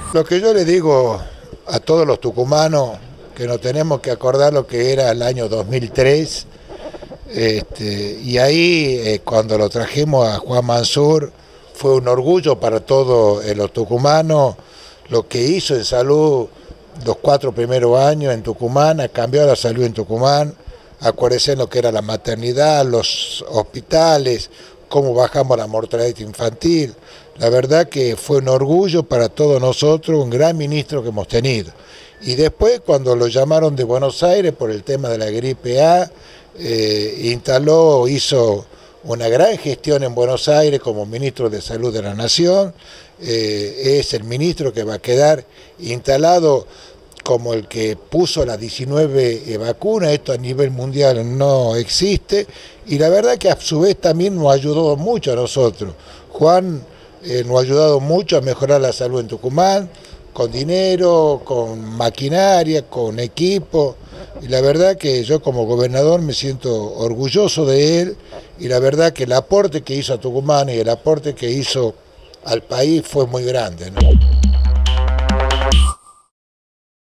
Lo que yo le digo a todos los tucumanos, que nos tenemos que acordar lo que era el año 2003, y ahí cuando lo trajimos a Juan Mansur, fue un orgullo para todos los tucumanos lo que hizo en salud los 4 primeros años en Tucumán, ha cambiado la salud en Tucumán. Acuérdense lo que era la maternidad, los hospitales, cómo bajamos la mortalidad infantil. La verdad que fue un orgullo para todos nosotros, un gran ministro que hemos tenido. Y después, cuando lo llamaron de Buenos Aires por el tema de la gripe A, hizo una gran gestión en Buenos Aires como ministro de Salud de la Nación. Es el ministro que va a quedar instalado como el que puso las 19 vacunas, esto a nivel mundial no existe, y la verdad que a su vez también nos ayudó mucho a nosotros. Juan nos ha ayudado mucho a mejorar la salud en Tucumán, con dinero, con maquinaria, con equipo, y la verdad que yo como gobernador me siento orgulloso de él, y la verdad que el aporte que hizo a Tucumán y el aporte que hizo al país fue muy grande, ¿no?